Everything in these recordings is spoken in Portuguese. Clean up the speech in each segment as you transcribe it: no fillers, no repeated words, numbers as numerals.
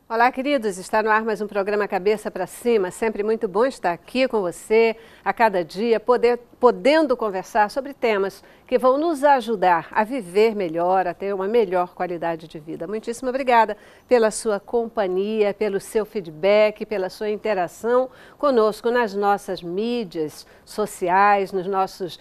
Olá, queridos, está no ar mais um programa Cabeça para Cima, sempre muito bom estar aqui com você, a cada dia, podendo conversar sobre temas que vão nos ajudar a viver melhor, a ter uma melhor qualidade de vida. Muitíssimo obrigada pela sua companhia, pelo seu feedback, pela sua interação conosco nas nossas mídias sociais, no nosso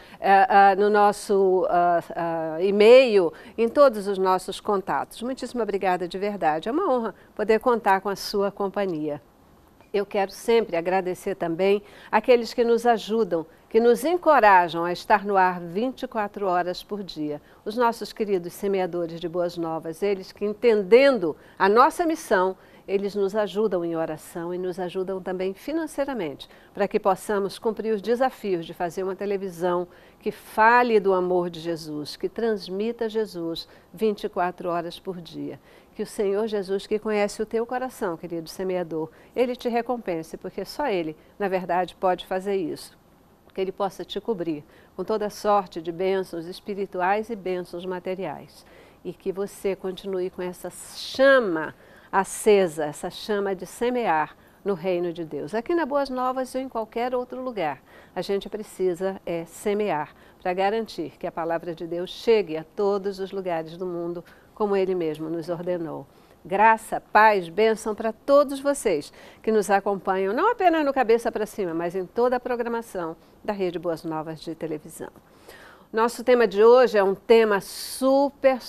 e-mail, em todos os nossos contatos. Muitíssimo obrigada de verdade, é uma honra poder contar com a sua companhia. Eu quero sempre agradecer também aqueles que nos ajudam, que nos encorajam a estar no ar 24 horas por dia. Os nossos queridos semeadores de boas novas, eles que entendendo a nossa missão, eles nos ajudam em oração e nos ajudam também financeiramente, para que possamos cumprir os desafios de fazer uma televisão que fale do amor de Jesus, que transmita Jesus 24 horas por dia. Que o Senhor Jesus, que conhece o teu coração, querido semeador, Ele te recompense, porque só Ele, na verdade, pode fazer isso. Que Ele possa te cobrir com toda sorte de bênçãos espirituais e bênçãos materiais. E que você continue com essa chama acesa, essa chama de semear no reino de Deus. Aqui na Boas Novas ou em qualquer outro lugar, a gente precisa semear para garantir que a palavra de Deus chegue a todos os lugares do mundo, como Ele mesmo nos ordenou. Graça, paz, bênção para todos vocês que nos acompanham, não apenas no Cabeça para Cima, mas em toda a programação da Rede Boas Novas de televisão. Nosso tema de hoje é um tema super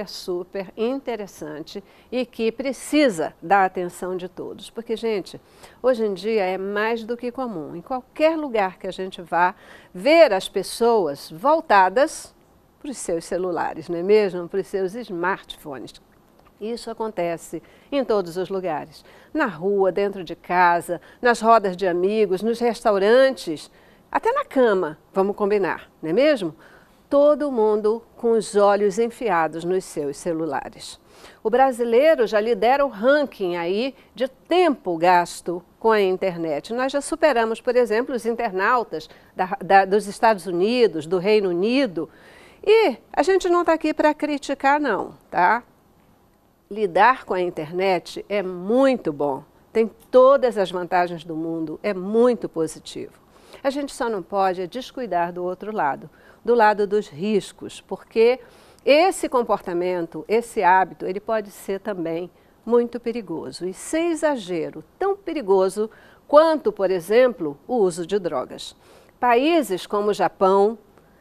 interessante e que precisa da atenção de todos. Porque, gente, hoje em dia é mais do que comum, em qualquer lugar que a gente vá, ver as pessoas voltadas para os seus celulares, não é mesmo? Para os seus smartphones. Isso acontece em todos os lugares. Na rua, dentro de casa, nas rodas de amigos, nos restaurantes, até na cama, vamos combinar, não é mesmo? Todo mundo com os olhos enfiados nos seus celulares. O brasileiro já lidera o ranking aí de tempo gasto com a internet. Nós já superamos, por exemplo, os internautas dos Estados Unidos, do Reino Unido. E a gente não está aqui para criticar, não, tá? Lidar com a internet é muito bom, tem todas as vantagens do mundo, é muito positivo. A gente só não pode descuidar do outro lado, do lado dos riscos, porque esse comportamento, esse hábito, ele pode ser também muito perigoso e sem exagero, tão perigoso quanto, por exemplo, o uso de drogas. Países como o Japão,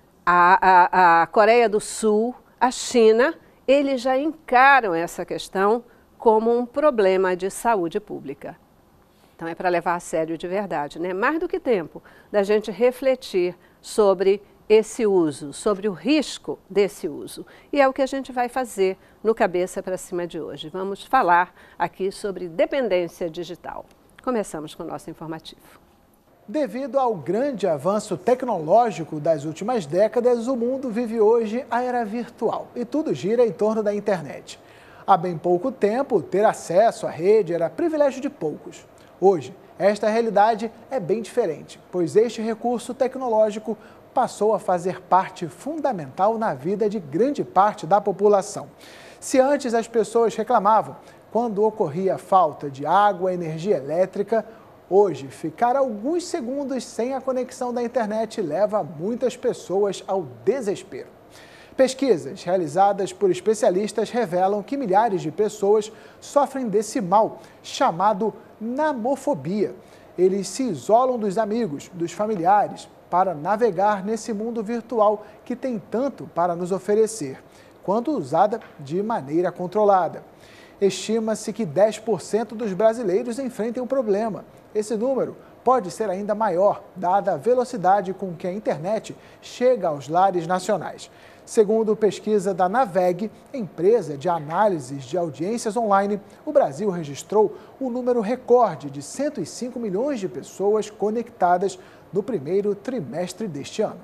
a Coreia do Sul, a China, eles já encaram essa questão como um problema de saúde pública. Então é para levar a sério de verdade, né? Mais do que tempo da gente refletir sobre esse uso, sobre o risco desse uso. E é o que a gente vai fazer no Cabeça para Cima de hoje. Vamos falar aqui sobre dependência digital. Começamos com o nosso informativo. Devido ao grande avanço tecnológico das últimas décadas, o mundo vive hoje a era virtual e tudo gira em torno da internet. Há bem pouco tempo, ter acesso à rede era privilégio de poucos. Hoje, esta realidade é bem diferente, pois este recurso tecnológico passou a fazer parte fundamental na vida de grande parte da população. Se antes as pessoas reclamavam quando ocorria falta de água e energia elétrica, hoje, ficar alguns segundos sem a conexão da internet leva muitas pessoas ao desespero. Pesquisas realizadas por especialistas revelam que milhares de pessoas sofrem desse mal, chamado namofobia. Eles se isolam dos amigos, dos familiares, para navegar nesse mundo virtual que tem tanto para nos oferecer, quando usada de maneira controlada. Estima-se que 10% dos brasileiros enfrentem o problema. Esse número pode ser ainda maior, dada a velocidade com que a internet chega aos lares nacionais. Segundo pesquisa da Naveg, empresa de análises de audiências online, o Brasil registrou o número recorde de 105 milhões de pessoas conectadas no primeiro trimestre deste ano.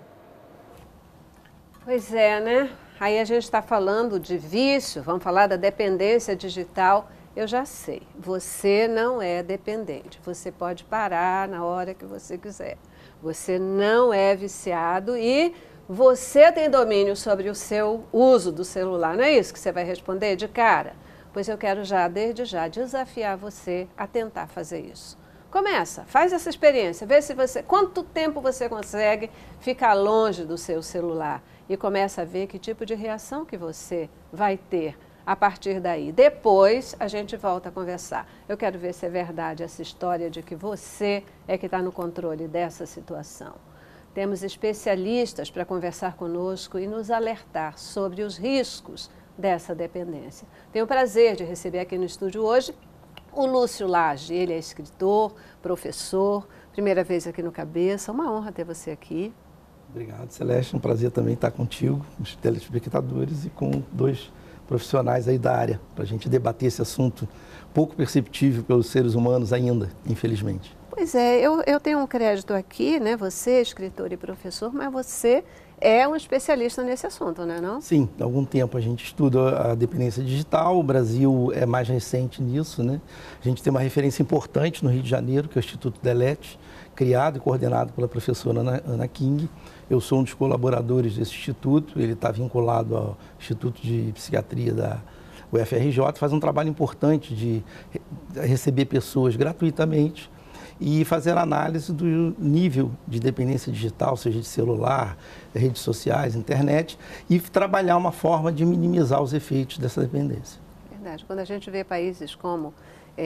Pois é, né? Aí a gente está falando de vício, vamos falar da dependência digital. Eu já sei, você não é dependente, você pode parar na hora que você quiser. Você não é viciado e você tem domínio sobre o seu uso do celular, não é isso que você vai responder de cara? Pois eu quero desde já, desafiar você a tentar fazer isso. Começa, faz essa experiência, vê se quanto tempo você consegue ficar longe do seu celular e começa a ver que tipo de reação que você vai ter a partir daí. Depois a gente volta a conversar. Eu quero ver se é verdade essa história de que você é que está no controle dessa situação. Temos especialistas para conversar conosco e nos alertar sobre os riscos dessa dependência. Tenho o prazer de receber aqui no estúdio hoje o Lúcio Lage. Ele é escritor, professor, primeira vez aqui no Cabeça. Uma honra ter você aqui. Obrigado, Celeste. Um prazer também estar contigo, com os telespectadores e com dois profissionais aí da área, para a gente debater esse assunto pouco perceptível pelos seres humanos ainda, infelizmente. Pois é, eu tenho um crédito aqui, né? Você é escritor e professor, mas você é um especialista nesse assunto, não é não? Sim, há algum tempo a gente estuda a dependência digital, o Brasil é mais recente nisso, né? A gente tem uma referência importante no Rio de Janeiro, que é o Instituto Delete, criado e coordenado pela professora Ana King. Eu sou um dos colaboradores desse instituto, ele está vinculado ao Instituto de Psiquiatria da UFRJ, faz um trabalho importante de receber pessoas gratuitamente e fazer análise do nível de dependência digital, seja de celular, redes sociais, internet, e trabalhar uma forma de minimizar os efeitos dessa dependência. Verdade. Quando a gente vê países como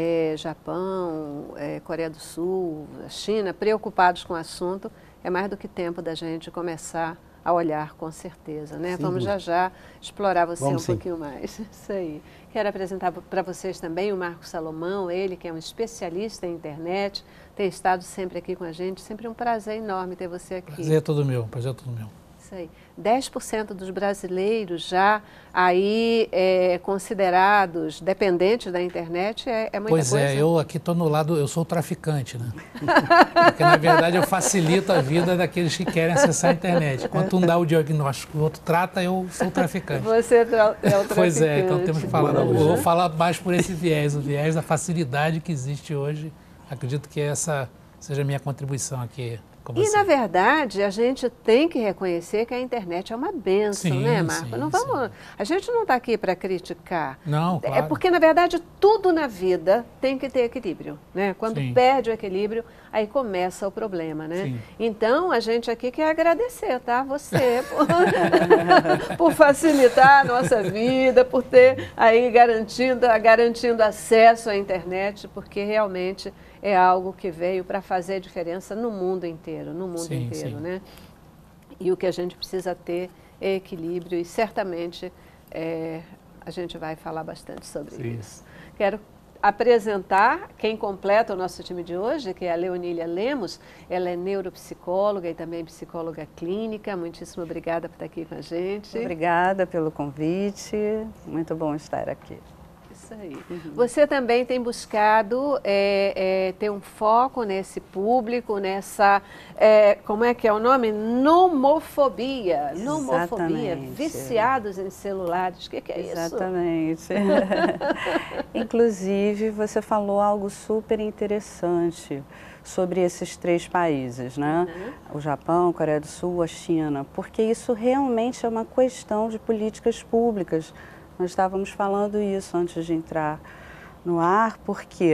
Japão, Coreia do Sul, a China, preocupados com o assunto, é mais do que tempo da gente começar a olhar, com certeza, né? Sim, vamos já explorar você um sim. pouquinho mais. Isso aí. Quero apresentar para vocês também o Marcos Salomão, ele que é um especialista em internet, tem estado sempre aqui com a gente, sempre um prazer enorme ter você aqui. Prazer é todo meu, prazer é todo meu. Isso aí. 10% dos brasileiros já aí considerados dependentes da internet é muita coisa. Pois é, eu aqui estou no lado, eu sou o traficante, né? Porque na verdade eu facilito a vida daqueles que querem acessar a internet. Enquanto um dá o diagnóstico, o outro trata, eu sou o traficante. Você é o traficante. Pois é, então temos que falar. Eu vou falar mais por esse viés, o viés da facilidade que existe hoje. Acredito que essa seja a minha contribuição aqui. E, na verdade, a gente tem que reconhecer que a internet é uma bênção, sim, né, Marco? Sim, não vamos, a gente não está aqui para criticar. Não, claro. É porque, na verdade, tudo na vida tem que ter equilíbrio, né? Quando sim. perde o equilíbrio, aí começa o problema, né? Sim. Então, a gente aqui quer agradecer, tá? Você por facilitar a nossa vida, por ter aí garantindo acesso à internet, porque realmente é algo que veio para fazer diferença no mundo inteiro, sim. né? E o que a gente precisa ter é equilíbrio e certamente a gente vai falar bastante sobre isso. Quero apresentar quem completa o nosso time de hoje, que é a Leonília Lemos. Ela é neuropsicóloga e também psicóloga clínica. Muitíssimo obrigada por estar aqui com a gente. Obrigada pelo convite, muito bom estar aqui. Isso aí. Você também tem buscado ter um foco nesse público, nessa, como é que é o nome? Nomofobia. Nomofobia, viciados em celulares. O que é isso? Exatamente. Inclusive, você falou algo super interessante sobre esses 3 países, né? O Japão, a Coreia do Sul, a China, porque isso realmente é uma questão de políticas públicas. Nós estávamos falando isso antes de entrar no ar, porque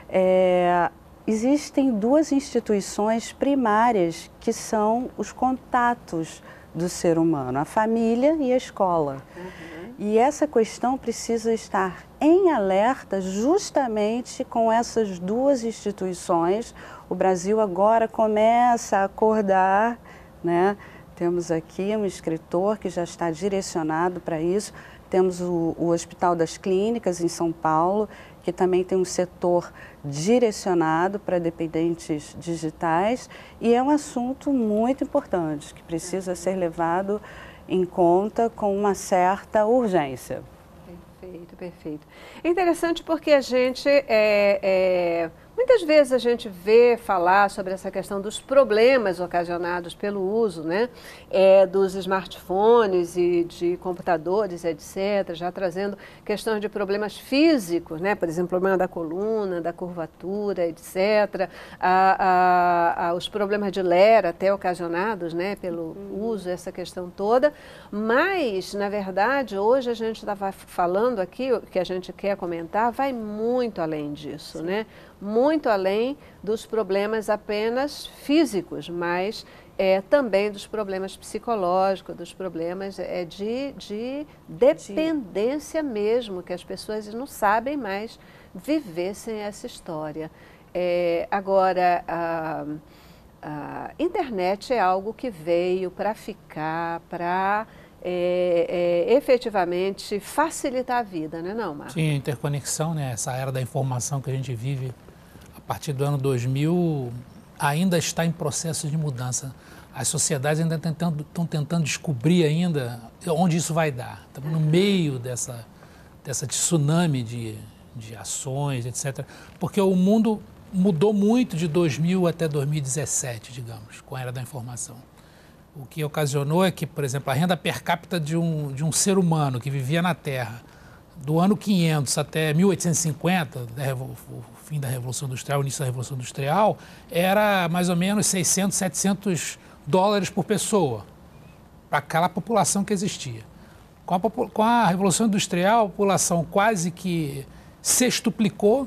existem 2 instituições primárias que são os contatos do ser humano, a família e a escola. E essa questão precisa estar em alerta justamente com essas 2 instituições. O Brasil agora começa a acordar, né? Temos aqui um escritor que já está direcionado para isso. Temos o Hospital das Clínicas, em São Paulo, que também tem um setor direcionado para dependentes digitais. E é um assunto muito importante, que precisa ser levado em conta com uma certa urgência. Perfeito, perfeito. É interessante porque a gente, Muitas vezes a gente vê falar sobre essa questão dos problemas ocasionados pelo uso, né, dos smartphones e de computadores, etc., já trazendo questões de problemas físicos, né, por exemplo, problema da coluna, da curvatura, etc., os problemas de LER até ocasionados, né, pelo uso, essa questão toda, mas, na verdade, hoje a gente estava falando aqui, o que a gente quer comentar, vai muito além disso, né? Muito além dos problemas apenas físicos, mas também dos problemas psicológicos, dos problemas de dependência mesmo, que as pessoas não sabem mais viver sem essa história. Agora, a internet é algo que veio para ficar, para efetivamente facilitar a vida, né, não, Marcos? Sim, a interconexão, né? Essa era da informação que a gente vive a partir do ano 2000 ainda está em processo de mudança. As sociedades ainda estão tentando descobrir ainda onde isso vai dar. Estamos no meio dessa tsunami de ações, etc. Porque o mundo mudou muito de 2000 até 2017, digamos, com a era da informação. O que ocasionou é que, por exemplo, a renda per capita de um ser humano que vivia na Terra do ano 500 até 1850, o fim da Revolução Industrial, o início da Revolução Industrial, era mais ou menos 600, 700 dólares por pessoa, para aquela população que existia. Com a Revolução Industrial, a população quase que sextuplicou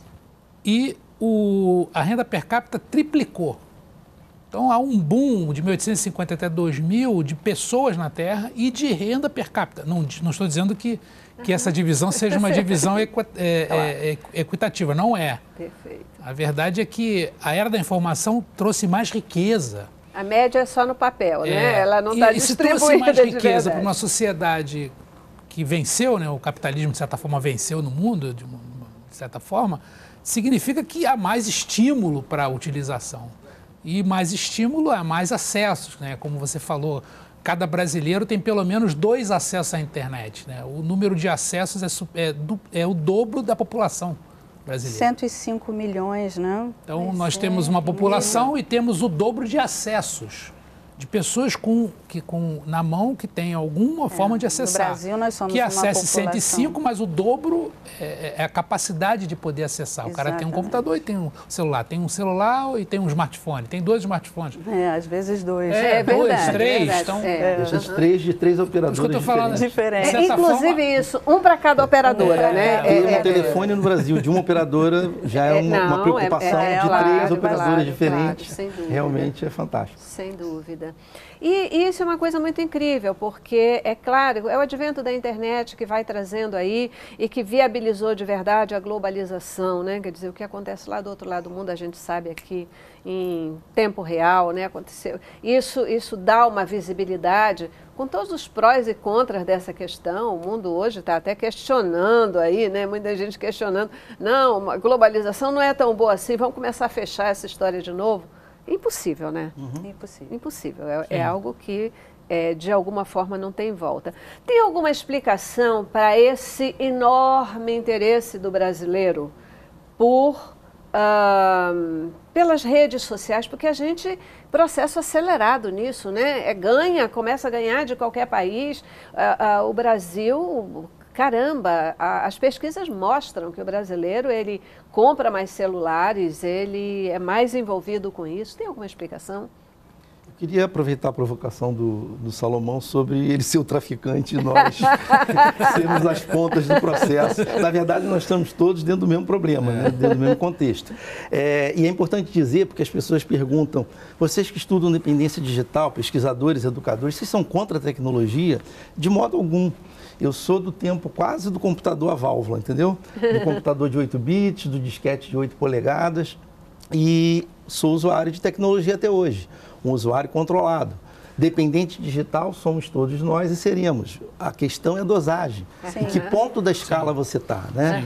e a renda per capita triplicou. Então, há um boom de 1850 até 2000 de pessoas na Terra e de renda per capita. Não estou dizendo que essa divisão seja uma divisão equitativa, não é. Perfeito. A verdade é que a era da informação trouxe mais riqueza. A média é só no papel, né? Ela não está distribuída. Se trouxe mais de riqueza para uma sociedade que venceu, né? O capitalismo, de certa forma, venceu no mundo, de certa forma, significa que há mais estímulo para a utilização. E mais estímulo é mais acessos, né? Como você falou, cada brasileiro tem pelo menos 2 acessos à internet, né? O número de acessos é o dobro da população brasileira. 105 milhões, né? Então, nós temos uma população e temos o dobro de acessos, de pessoas na mão que têm alguma forma de acessar. No Brasil, nós somos que uma acesse população. 105, mas o dobro é a capacidade de poder acessar. O cara tem um computador e tem um celular. Tem um celular e tem um smartphone. Tem 2 smartphones. Às vezes 2. Dois, 3. verdade, Então, Esses 3 de 3 operadores Por isso que eu tô falando, diferentes. Diferente. Inclusive isso, um para cada operadora, né? Ter um telefone no Brasil de uma operadora já é uma preocupação de 3 operadoras diferentes. Claro, sem dúvida. Realmente é fantástico. Sem dúvida. E isso é uma coisa muito incrível, porque, é claro, é o advento da internet que vai trazendo aí e que viabilizou de verdade a globalização, né? Quer dizer, o que acontece lá do outro lado do mundo, a gente sabe aqui em tempo real, né? Aconteceu. Isso dá uma visibilidade, com todos os prós e contras dessa questão. O mundo hoje está até questionando aí, né? Muita gente questionando, não, a globalização não é tão boa assim, vamos começar a fechar essa história de novo. Impossível, né? Impossível. Impossível. É algo que, de alguma forma, não tem volta. Tem alguma explicação para esse enorme interesse do brasileiro pelas redes sociais? Porque a gente, processo acelerado nisso, né? Começa a ganhar de qualquer país. O Brasil... Caramba, as pesquisas mostram que o brasileiro, ele compra mais celulares, ele é mais envolvido com isso. Tem alguma explicação? Eu queria aproveitar a provocação do Salomão sobre ele ser o traficante e nós sermos as pontas do processo. Na verdade, nós estamos todos dentro do mesmo problema, né? Dentro do mesmo contexto. E é importante dizer, porque as pessoas perguntam, vocês que estudam dependência digital, pesquisadores, educadores, vocês são contra a tecnologia? De modo algum. Eu sou do tempo quase do computador a válvula, entendeu? Do computador de 8 bits, do disquete de 8 polegadas e sou usuário de tecnologia até hoje, um usuário controlado. Dependente digital somos todos nós e seremos. A questão é a dosagem. Em que ponto da escala você está, né?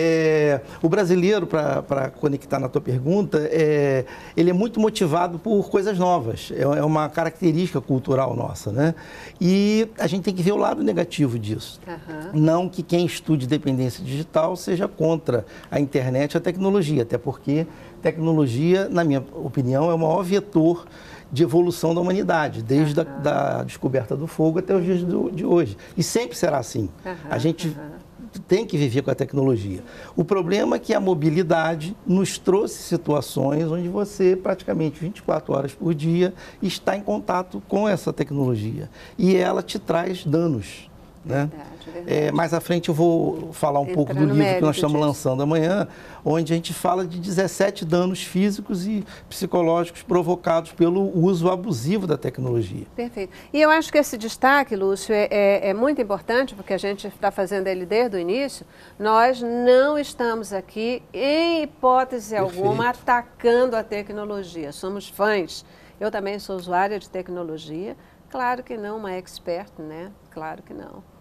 O brasileiro, para conectar na tua pergunta, ele é muito motivado por coisas novas. É uma característica cultural nossa, né? E a gente tem que ver o lado negativo disso. Não que quem estude dependência digital seja contra a internet e a tecnologia, até porque tecnologia, na minha opinião, é o maior vetor de evolução da humanidade, desde a descoberta do fogo até os dias de hoje. E sempre será assim. A gente tem que viver com a tecnologia. O problema é que a mobilidade nos trouxe situações onde você, praticamente 24 horas por dia, está em contato com essa tecnologia. E ela te traz danos. Né? Verdade. Mais à frente eu vou falar um pouco do livro que nós estamos lançando amanhã, onde a gente fala de 17 danos físicos e psicológicos provocados pelo uso abusivo da tecnologia. Perfeito. E eu acho que esse destaque, Lúcio, é muito importante, porque a gente está fazendo ele desde o início. Nós não estamos aqui, em hipótese alguma, atacando a tecnologia. Somos fãs. Eu também sou usuária de tecnologia. Claro que não uma expert, né? Claro que não.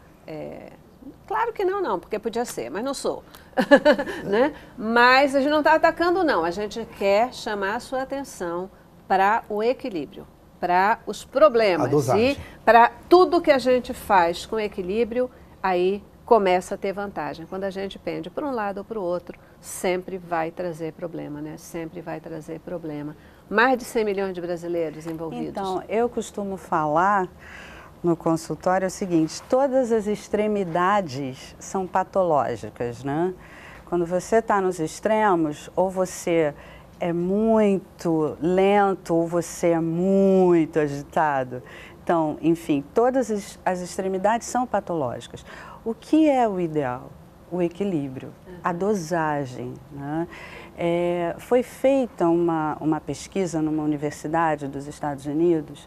Claro que não, porque podia ser, mas não sou. Né? Mas a gente não está atacando, não. A gente quer chamar a sua atenção para o equilíbrio, para os problemas e para tudo que a gente faz com equilíbrio, aí começa a ter vantagem. Quando a gente pende para um lado ou para o outro, sempre vai trazer problema, né? Sempre vai trazer problema. Mais de 100 milhões de brasileiros envolvidos. Então, eu costumo falar no consultório o seguinte: todas as extremidades são patológicas, né? Quando você está nos extremos, ou você é muito lento, ou você é muito agitado. Então, enfim, todas as extremidades são patológicas. O que é o ideal? O equilíbrio, a dosagem, né? Foi feita uma pesquisa numa universidade dos Estados Unidos,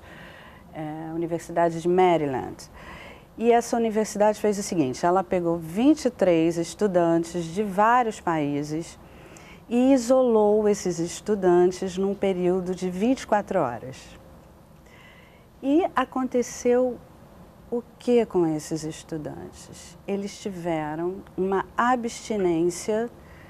a Universidade de Maryland. E essa universidade fez o seguinte: ela pegou 23 estudantes de vários países e isolou esses estudantes num período de 24 horas. E aconteceu o que com esses estudantes? Eles tiveram uma abstinência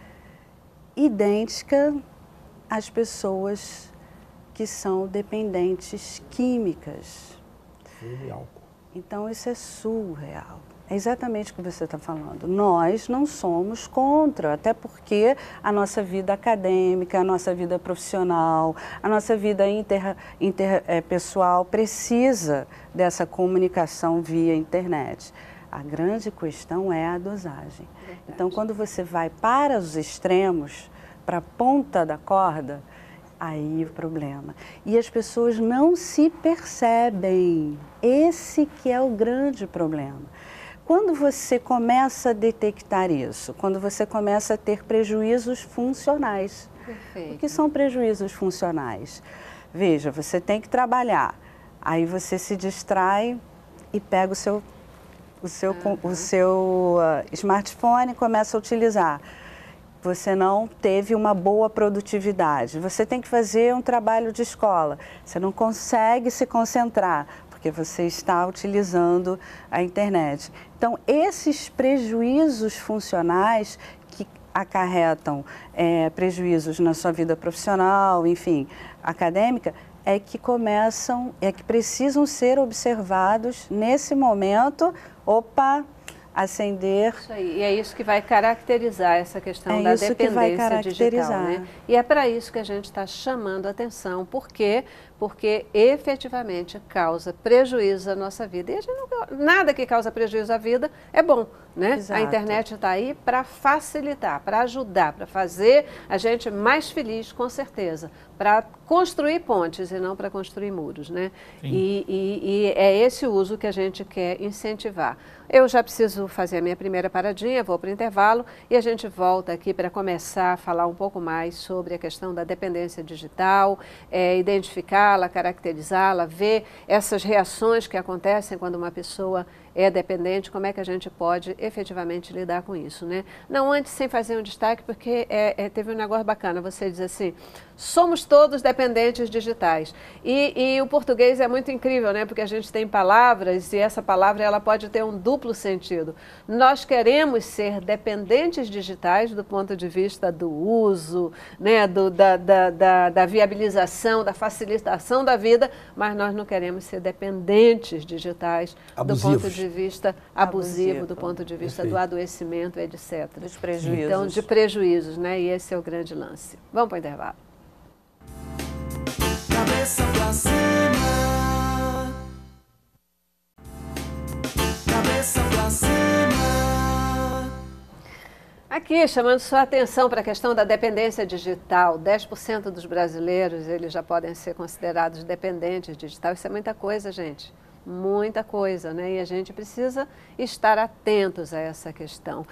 idêntica às pessoas que são dependentes químicas. E álcool. Então, isso é surreal. É exatamente o que você está falando. Nós não somos contra, até porque a nossa vida acadêmica, a nossa vida profissional, a nossa vida interpessoal precisa dessa comunicação via internet. A grande questão é a dosagem. Verdade. Então, quando você vai para os extremos, para a ponta da corda, aí o problema. E as pessoas não se percebem. Esse que é o grande problema. Quando você começa a detectar isso, quando você começa a ter prejuízos funcionais. Perfeito. O que são prejuízos funcionais? Veja, você tem que trabalhar, aí você se distrai e pega o seu smartphone e começa a utilizar. Você não teve uma boa produtividade. Você tem que fazer um trabalho de escola. Você não consegue se concentrar, porque você está utilizando a internet. Então, esses prejuízos funcionais que acarretam prejuízos na sua vida profissional, enfim, acadêmica, é que precisam ser observados nesse momento. Opa! Acender. Isso aí, e é isso que vai caracterizar essa questão da dependência digital, né? E é para isso que a gente está chamando a atenção. Por quê? Porque efetivamente causa prejuízo à nossa vida. E a gente nada que causa prejuízo à vida é bom, né? Exato. A internet está aí para facilitar, para ajudar, para fazer a gente mais feliz, com certeza. Para construir pontes e não para construir muros, né? E é esse uso que a gente quer incentivar. Eu já preciso fazer a minha primeira paradinha, vou para o intervalo e a gente volta aqui para começar a falar um pouco mais sobre a questão da dependência digital, identificar identificá-la, caracterizá-la, ver essas reações que acontecem quando uma pessoa é dependente, como é que a gente pode efetivamente lidar com isso, né? Não antes sem fazer um destaque, porque teve um negócio bacana, você diz assim, somos todos dependentes digitais. E o português é muito incrível, né? Porque a gente tem palavras e essa palavra ela pode ter um duplo sentido. Nós queremos ser dependentes digitais do ponto de vista do uso, né? Da viabilização, da facilitação da vida, mas nós não queremos ser dependentes digitais do ponto de vista abusivo, do ponto de vista do adoecimento, etc. Dos prejuízos. Então, de prejuízos, né? E esse é o grande lance. Vamos para o intervalo. Cabeça pra cima. Cabeça pra cima. Aqui, chamando sua atenção para a questão da dependência digital. 10% dos brasileiros, eles já podem ser considerados dependentes digital. Isso é muita coisa, gente. Muita coisa, né? E a gente precisa estar atentos a essa questão.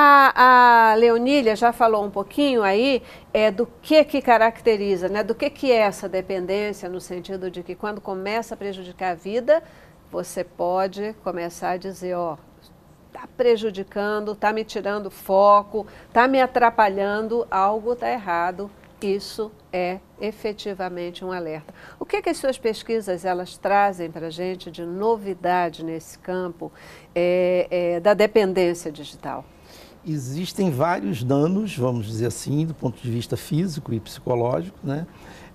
A Leonília já falou um pouquinho aí do que caracteriza, né? Do que é essa dependência, no sentido de que quando começa a prejudicar a vida, você pode começar a dizer, ó, está prejudicando, está me tirando foco, está me atrapalhando, algo está errado. Isso é efetivamente um alerta. O que as suas pesquisas elas trazem para a gente de novidade nesse campo da dependência digital? Existem vários danos, vamos dizer assim, do ponto de vista físico e psicológico, né?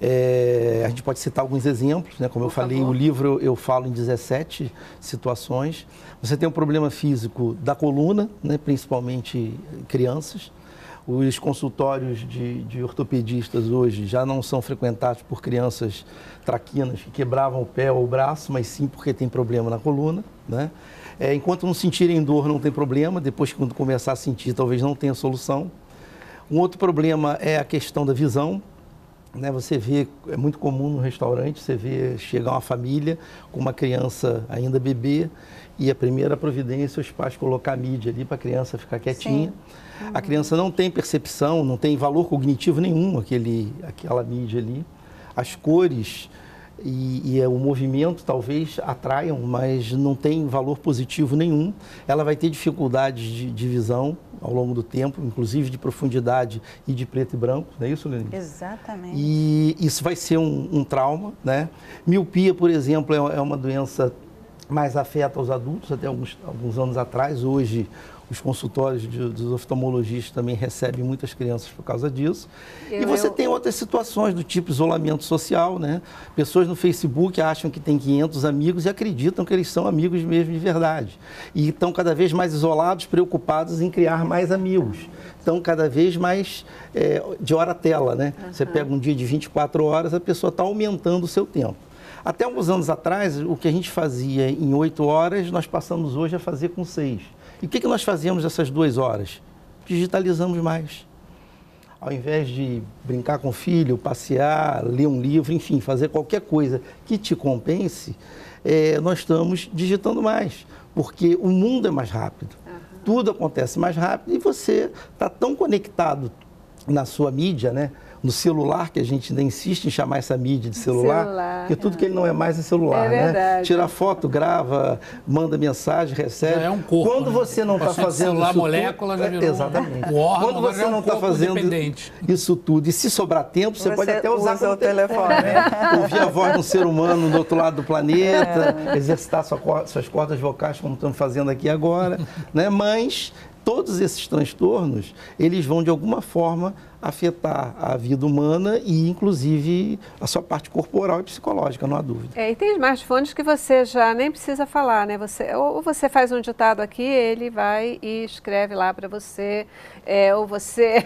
A gente pode citar alguns exemplos, né? Como eu falei, o livro eu falo em 17 situações. Você tem um problema físico da coluna, né? Principalmente crianças. Os consultórios de ortopedistas hoje já não são frequentados por crianças traquinas que quebravam o pé ou o braço, mas sim porque tem problema na coluna, né? Enquanto não sentirem dor, não tem problema. Depois, quando começar a sentir, talvez não tenha solução. Um outro problema é a questão da visão, né? Você vê, é muito comum no restaurante, você vê chegar uma família com uma criança ainda bebê e a primeira providência, os pais colocar a mídia ali para a criança ficar quietinha. Sim. A criança não tem percepção, não tem valor cognitivo nenhum, aquela mídia ali. As cores e o movimento talvez atraiam, mas não tem valor positivo nenhum. Ela vai ter dificuldades de visão ao longo do tempo, inclusive de profundidade e de preto e branco, não é isso, Lenin? Exatamente. E isso vai ser um trauma, né? Miopia, por exemplo, é uma doença mais afeta os adultos, até alguns anos atrás. Hoje, os consultórios dos oftalmologistas também recebem muitas crianças por causa disso. E você tem outras situações do tipo isolamento social, né? Pessoas no Facebook acham que tem 500 amigos e acreditam que eles são amigos mesmo de verdade. E estão cada vez mais isolados, preocupados em criar mais amigos. Estão cada vez mais de hora tela, né? Uhum. Você pega um dia de 24 horas, a pessoa está aumentando o seu tempo. Até alguns anos atrás, o que a gente fazia em 8 horas, nós passamos hoje a fazer com 6. E o que nós fazemos essas 2 horas? Digitalizamos mais. Ao invés de brincar com o filho, passear, ler um livro, enfim, fazer qualquer coisa que te compense, nós estamos digitando mais, porque o mundo é mais rápido. Uhum. Tudo acontece mais rápido e você está tão conectado na sua mídia, né? No celular, que a gente ainda insiste em chamar essa mídia de celular, porque tudo que ele não é mais é celular, né? Tira foto, grava, manda mensagem, recebe. Já é um corpo. Quando você não está fazendo celular, isso molécula, já virou exatamente. Um órgão, quando você não está fazendo dependente. isso tudo, e se sobrar tempo, você pode até usar o telefone, né? Ouvir a voz de um ser humano do outro lado do planeta, exercitar suas cordas vocais, como estamos fazendo aqui agora, né? Mas todos esses transtornos, eles vão de alguma forma afetar a vida humana e, inclusive, a sua parte corporal e psicológica, não há dúvida. E tem smartphones que você já nem precisa falar, né? Ou você faz um ditado aqui, ele vai e escreve lá para você, ou você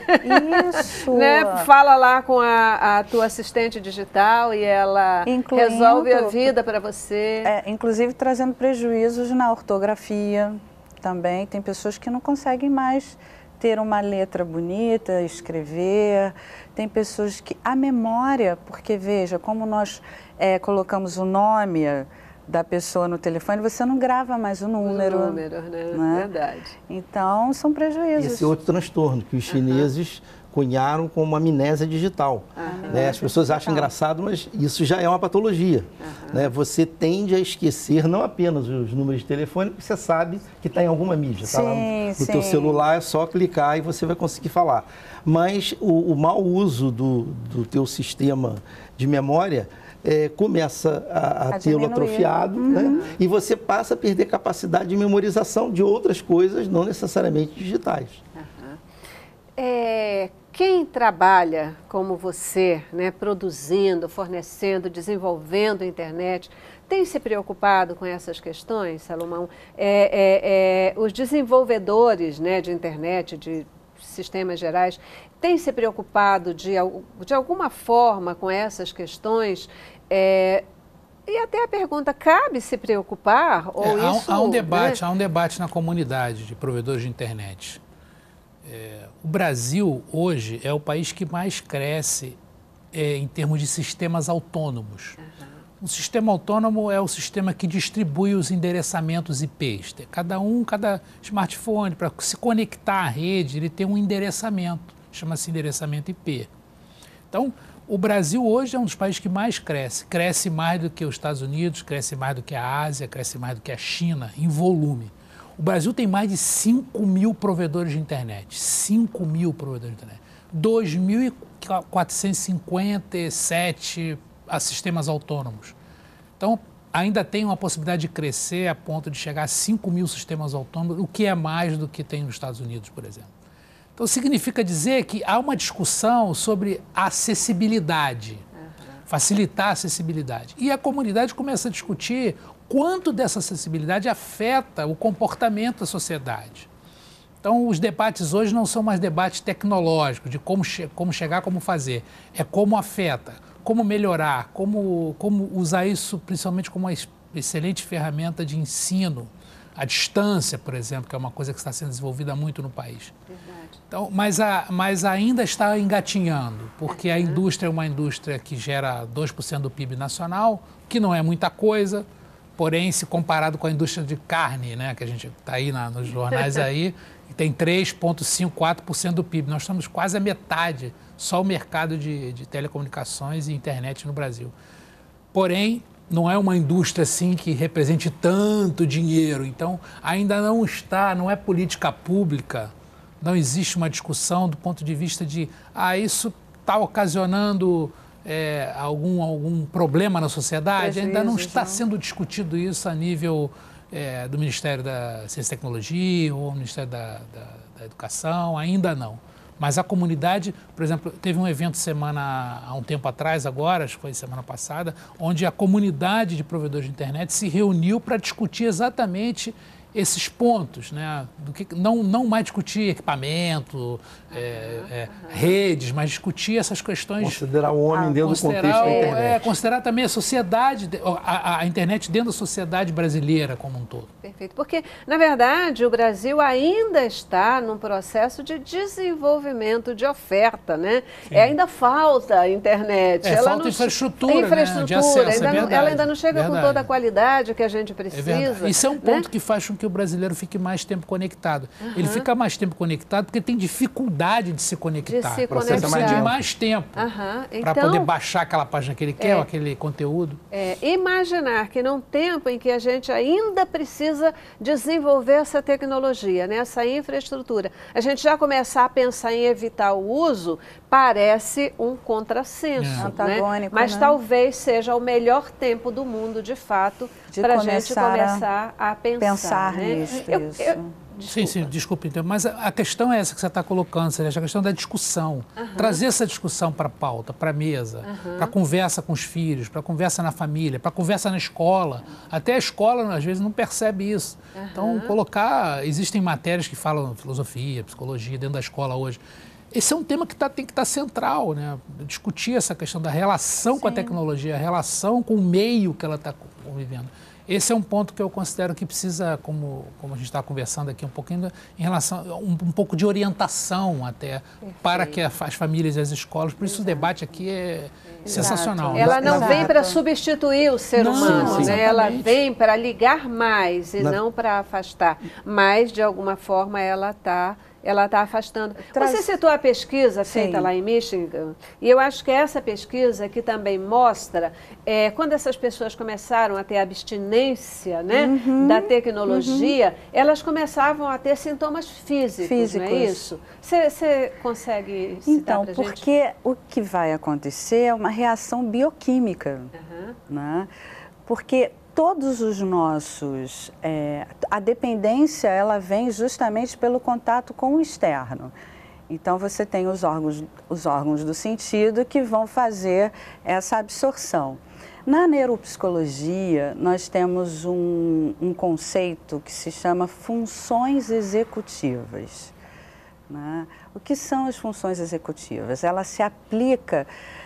né, fala lá com a tua assistente digital e ela resolve a vida para você. Inclusive trazendo prejuízos na ortografia também. Tem pessoas que não conseguem mais ter uma letra bonita, escrever. Tem pessoas que... A memória, porque veja, como nós colocamos o nome da pessoa no telefone, você não grava mais o número. Né? Verdade. Então, são prejuízos. Esse é outro transtorno que os chineses cunharam como amnésia digital. Né? As pessoas acham engraçado, mas isso já é uma patologia. Né? Você tende a esquecer não apenas os números de telefone, porque você sabe que está em alguma mídia. Está lá no teu celular, é só clicar e você vai conseguir falar. Mas o mau uso do teu sistema de memória começa a tê-lo atrofiado, né? E você passa a perder capacidade de memorização de outras coisas, não necessariamente digitais. Quem trabalha como você, né, produzindo, fornecendo, desenvolvendo a internet, tem se preocupado com essas questões, Salomão? Os desenvolvedores, né, de internet, de sistemas gerais, têm se preocupado de alguma forma com essas questões? E até a pergunta, cabe se preocupar? Ou isso, há um debate, né? Há um debate na comunidade de provedores de internet. O Brasil, hoje, é o país que mais cresce em termos de sistemas autônomos. O sistema autônomo é o sistema que distribui os endereçamentos IPs. Cada smartphone, para se conectar à rede, ele tem um endereçamento, chama-se endereçamento IP. Então, o Brasil hoje é um dos países que mais cresce. Cresce mais do que os Estados Unidos, cresce mais do que a Ásia, cresce mais do que a China, em volume. O Brasil tem mais de 5 mil provedores de internet. 5 mil provedores de internet. 2.457 sistemas autônomos. Então, ainda tem uma possibilidade de crescer a ponto de chegar a 5 mil sistemas autônomos, o que é mais do que tem nos Estados Unidos, por exemplo. Então, significa dizer que há uma discussão sobre acessibilidade, facilitar a acessibilidade. E a comunidade começa a discutir quanto dessa acessibilidade afeta o comportamento da sociedade. Então, os debates hoje não são mais debates tecnológicos, de como chegar, como fazer. É como afeta, como melhorar, como usar isso principalmente como uma excelente ferramenta de ensino, à distância, por exemplo, que é uma coisa que está sendo desenvolvida muito no país. Verdade. Então, mas ainda está engatinhando, porque a indústria é uma indústria que gera 2% do PIB nacional, que não é muita coisa, porém, se comparado com a indústria de carne, né, que a gente está aí nos jornais aí, tem 3,5%, 4% do PIB. Nós estamos quase a metade, só o mercado de telecomunicações e internet no Brasil. Porém, não é uma indústria assim que represente tanto dinheiro. Então, ainda não é política pública, não existe uma discussão do ponto de vista de isso está ocasionando algum problema na sociedade. Ainda não está sendo discutido isso a nível do Ministério da Ciência e Tecnologia ou Ministério da Educação, ainda não. Mas a comunidade, por exemplo, teve um evento há um tempo atrás, agora, acho que foi semana passada, onde a comunidade de provedores de internet se reuniu para discutir exatamente esses pontos, né? Não mais discutir equipamento, redes, mas discutir essas questões. Considerar o homem dentro do contexto da internet. Considerar também a sociedade, a internet dentro da sociedade brasileira como um todo. Perfeito, porque, na verdade, o Brasil ainda está num processo de desenvolvimento de oferta, né? Ainda falta internet. Falta infraestrutura, né? De acesso, ela ainda não chega com toda a qualidade que a gente precisa. Isso é um ponto que faz com que o brasileiro fique mais tempo conectado. Ele fica mais tempo conectado porque tem dificuldade de se conectar. Precisa de mais tempo para poder baixar aquela página que ele quer, ou aquele conteúdo. Imaginar que num tempo em que a gente ainda precisa desenvolver essa tecnologia, né, essa infraestrutura, a gente já começar a pensar em evitar o uso, parece um contrassenso, antagônico, mas talvez seja o melhor tempo do mundo, de fato, para a gente começar a pensar nisso. Sim, desculpe, então, mas a questão é essa que você está colocando, Celeste, a questão da discussão. Trazer essa discussão para a pauta, para a mesa, para a conversa com os filhos, para a conversa na família, para a conversa na escola. Até a escola, às vezes, não percebe isso. Então, existem matérias que falam filosofia, psicologia dentro da escola hoje. Esse é um tema que tem que estar central, né? Discutir essa questão da relação com a tecnologia, a relação com o meio que ela está convivendo. Esse é um ponto que eu considero que precisa, como a gente está conversando aqui um pouquinho, em relação a um pouco de orientação até para que as famílias e as escolas. Por isso o debate aqui é sensacional. Ela não vem para substituir o ser humano, né? Ela vem para ligar mais e não para afastar. Mas, de alguma forma, ela está ela está afastando. Traz- Você citou a pesquisa feita Sim. lá em Michigan, e eu acho que essa pesquisa que também mostra, quando essas pessoas começaram a ter abstinência, né, da tecnologia, elas começavam a ter sintomas físicos, não é isso? Você consegue citar Então, pra gente? porque o que vai acontecer é uma reação bioquímica, né? Porque todos os nossos... a dependência, ela vem justamente pelo contato com o externo. Então, você tem os órgãos do sentido que vão fazer essa absorção. Na neuropsicologia, nós temos um conceito que se chama funções executivas, né? O que são as funções executivas? Ela se aplica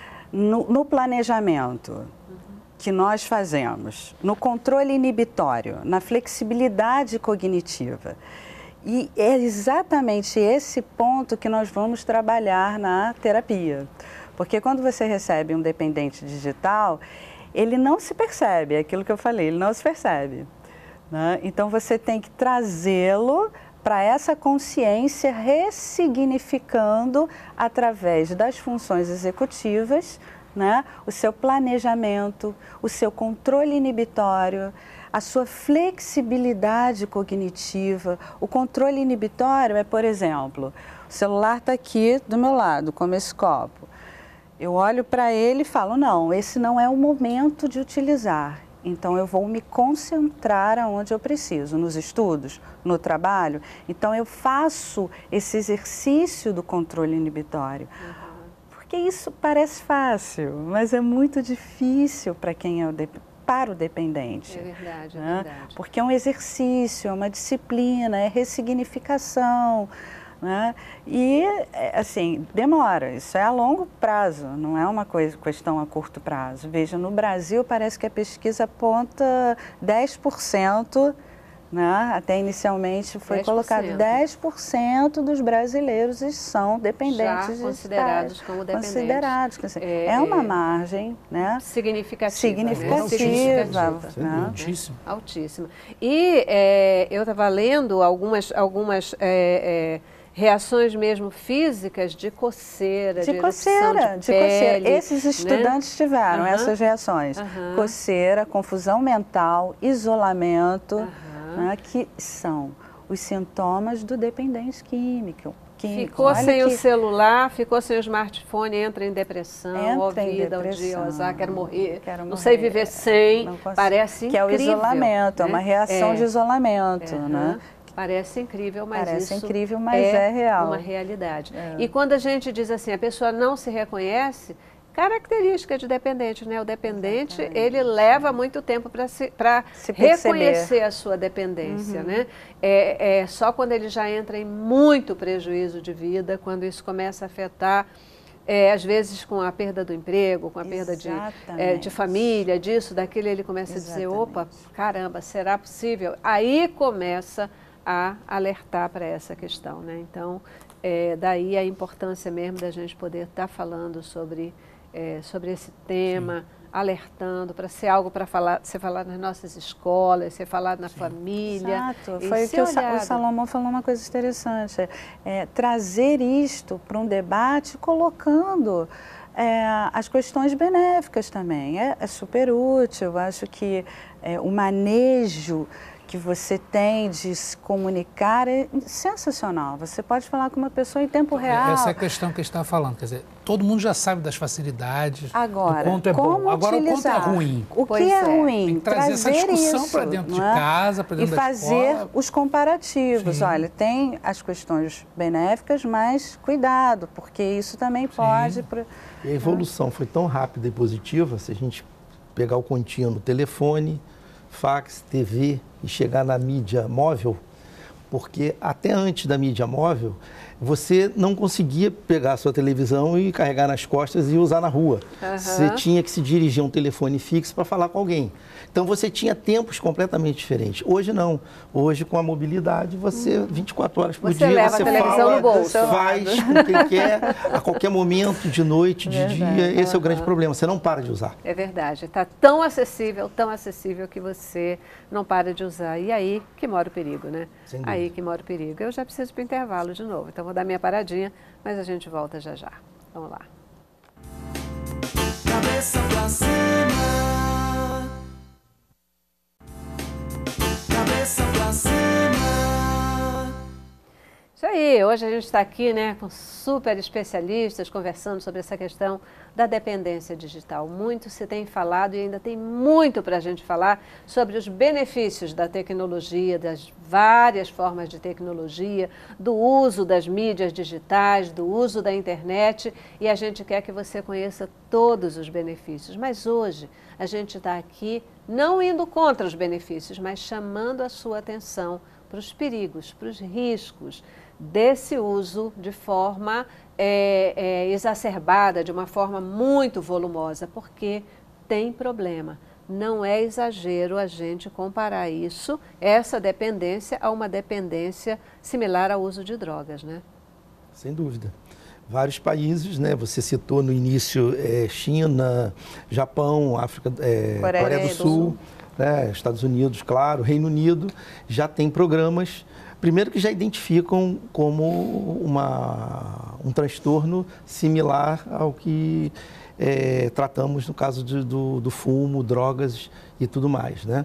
no planejamento que nós fazemos, no controle inibitório, na flexibilidade cognitiva. E é exatamente esse ponto que nós vamos trabalhar na terapia. Porque quando você recebe um dependente digital, ele não se percebe, é aquilo que eu falei, ele não se percebe, né? Então você tem que trazê-lo para essa consciência, ressignificando através das funções executivas, né, o seu planejamento, o seu controle inibitório, a sua flexibilidade cognitiva. O controle inibitório é, por exemplo, o celular está aqui do meu lado, como esse copo. Eu olho para ele e falo, não, esse não é o momento de utilizar. Então, eu vou me concentrar aonde eu preciso, nos estudos, no trabalho. Então, eu faço esse exercício do controle inibitório. Porque isso parece fácil, mas é muito difícil para quem para o dependente. É verdade, é né? verdade. Porque é um exercício, é uma disciplina, é ressignificação, né? E, assim, demora, isso é a longo prazo, não é uma questão a curto prazo. Veja, no Brasil parece que a pesquisa aponta 10%, né? Até inicialmente foi 10%. colocado 10% dos brasileiros são dependentes Já considerados como dependentes. Considerados, quer dizer, é uma margem, né? Significativa. Significativa, né? Altíssimo. Altíssima. E eu estava lendo algumas reações mesmo físicas de coceira, de erupção de pele, Esses estudantes tiveram essas reações. Coceira, confusão mental, isolamento, né, que são os sintomas do dependente químico. Ficou sem o celular, ficou sem o smartphone, entra em depressão, ó vida, ó dia, ó azar, quero morrer, não sei viver sem, parece incrível. Que é o isolamento, né? É uma reação de isolamento, né? Parece incrível, mas Parece isso incrível, mas é real. Uma realidade. E quando a gente diz assim, a pessoa não se reconhece, característica de dependente, né? O dependente, ele leva muito tempo para reconhecer a sua dependência, né? É só quando ele já entra em muito prejuízo de vida, quando isso começa a afetar, às vezes com a perda do emprego, com a perda de família, disso, daquilo, ele começa a dizer, opa, caramba, será possível? Aí começa a alertar para essa questão, né? Então, daí a importância mesmo da gente poder estar falando sobre esse tema, alertando, para ser algo para ser falado nas nossas escolas, ser falado na família. Exato, foi o que o Salomão falou uma coisa interessante, trazer isto para um debate colocando as questões benéficas também, é super útil. Eu acho que o manejo que você tem de se comunicar é sensacional. Você pode falar com uma pessoa em tempo real. Essa é a questão que a gente estava falando. Quer dizer, todo mundo já sabe das facilidades, agora, o quanto é bom. Agora, o quanto é ruim. O que é ruim? Tem que trazer essa discussão para dentro de casa, para dentro da escola. E fazer os comparativos. Sim. Olha, tem as questões benéficas, mas cuidado, porque isso também pode... E a evolução foi tão rápida e positiva, se a gente pegar o contínuo telefone, fax, TV e chegar na mídia móvel, porque até antes da mídia móvel, você não conseguia pegar a sua televisão e carregar nas costas e usar na rua. Você tinha que se dirigir a um telefone fixo para falar com alguém. Então você tinha tempos completamente diferentes. Hoje não. Hoje, com a mobilidade, você 24 horas por dia, leva você a televisão fala, no bolso. faz com quem quer, a qualquer momento, de noite, de dia. Esse é o grande problema. Você não para de usar. É verdade. Está tão acessível que você não para de usar. E aí que mora o perigo, né? Sem dúvida. Aí que mora o perigo. Eu já preciso para o intervalo de novo. Então vou dar minha paradinha, mas a gente volta já já. Vamos lá. Cabeça pra cima. Cabeça pra cima. Isso aí, hoje a gente está aqui, né, com super especialistas conversando sobre essa questão da dependência digital. Muito se tem falado e ainda tem muito para a gente falar sobre os benefícios da tecnologia, das várias formas de tecnologia, do uso das mídias digitais, do uso da internet, e a gente quer que você conheça todos os benefícios. Mas hoje a gente está aqui não indo contra os benefícios, mas chamando a sua atenção para os perigos, para os riscos desse uso de forma exacerbada, de uma forma muito volumosa, porque tem problema. Não é exagero a gente comparar isso, essa dependência, a uma dependência similar ao uso de drogas, né? Sem dúvida. Vários países, né? Você citou no início China, Japão, África, Coreia do Sul, né? Estados Unidos, claro, Reino Unido, já tem programas, primeiro que já identificam como um transtorno similar ao que tratamos no caso do fumo, drogas e tudo mais, né?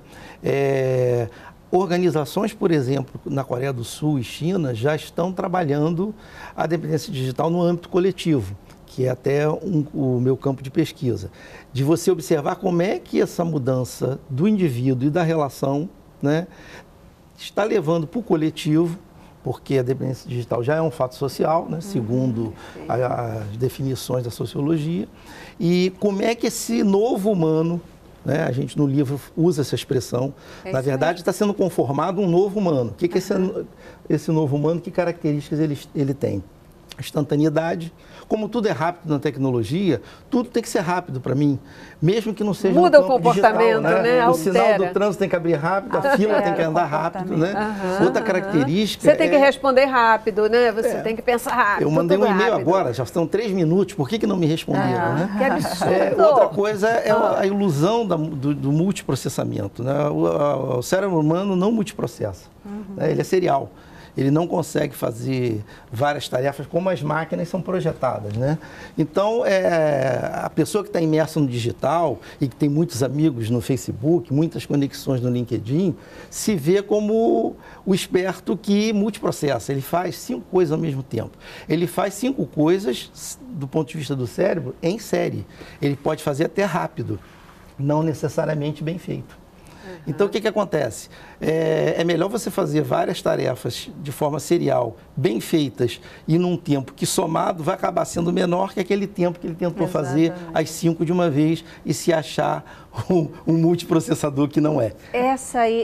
Organizações, por exemplo, na Coreia do Sul e China, já estão trabalhando a dependência digital no âmbito coletivo, que é até o meu campo de pesquisa, de você observar como é que essa mudança do indivíduo e da relação, né, está levando para o coletivo, porque a dependência digital já é um fato social, né, segundo as definições da sociologia, e como é que esse novo humano, né, a gente no livro usa essa expressão, na verdade está sendo conformado um novo humano. O que é esse novo humano, que características ele tem? Instantaneidade. Como tudo é rápido na tecnologia, tudo tem que ser rápido para mim, mesmo que não seja muda no campo o comportamento, digital, né? O sinal do trânsito tem que abrir rápido, a fila tem que andar rápido, né? Outra característica você tem que responder rápido, né? Você tem que pensar rápido. Eu mandei um e-mail rápido. agora, já estão 3 minutos, por que não me responderam, né? Que absurdo! Outra coisa é a ilusão do multiprocessamento, né? O cérebro humano não multiprocessa, né? Ele é serial. Ele não consegue fazer várias tarefas como as máquinas são projetadas, né? Então, a pessoa que está imersa no digital e que tem muitos amigos no Facebook, muitas conexões no LinkedIn, se vê como o esperto que multiprocessa. Ele faz 5 coisas ao mesmo tempo. Ele faz 5 coisas, do ponto de vista do cérebro, em série. Ele pode fazer até rápido, não necessariamente bem feito. Então, o que acontece? É melhor você fazer várias tarefas de forma serial, bem feitas, e num tempo que somado vai acabar sendo menor que aquele tempo que ele tentou fazer as 5 de uma vez e se achar um multiprocessador que não é. Essa aí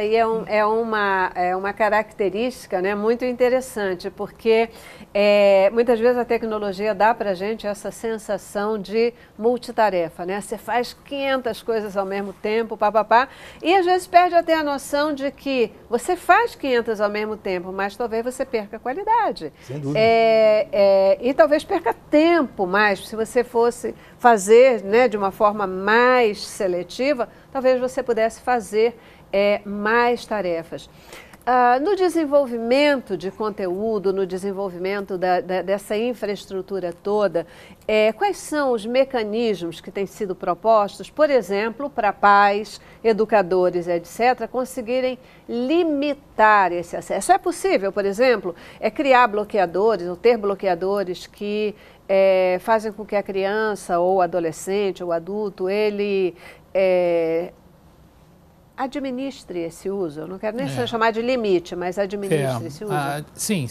é uma característica, né, muito interessante, porque muitas vezes a tecnologia dá para a gente essa sensação de multitarefa, né? Você faz 500 coisas ao mesmo tempo, e às vezes perde até a noção de que você faz 500 ao mesmo tempo, mas talvez você perca qualidade. Sem dúvida. E talvez perca tempo mais, se você fosse fazer, né, de uma forma mais seletiva, talvez você pudesse fazer mais tarefas. No desenvolvimento de conteúdo, no desenvolvimento dessa infraestrutura toda, quais são os mecanismos que têm sido propostos, por exemplo, para pais, educadores, etc., conseguirem limitar esse acesso? É possível, por exemplo, criar bloqueadores ou ter bloqueadores que fazem com que a criança ou adolescente ou adulto, ele administre esse uso? Eu não quero nem chamar de limite, mas administre esse uso. Sim,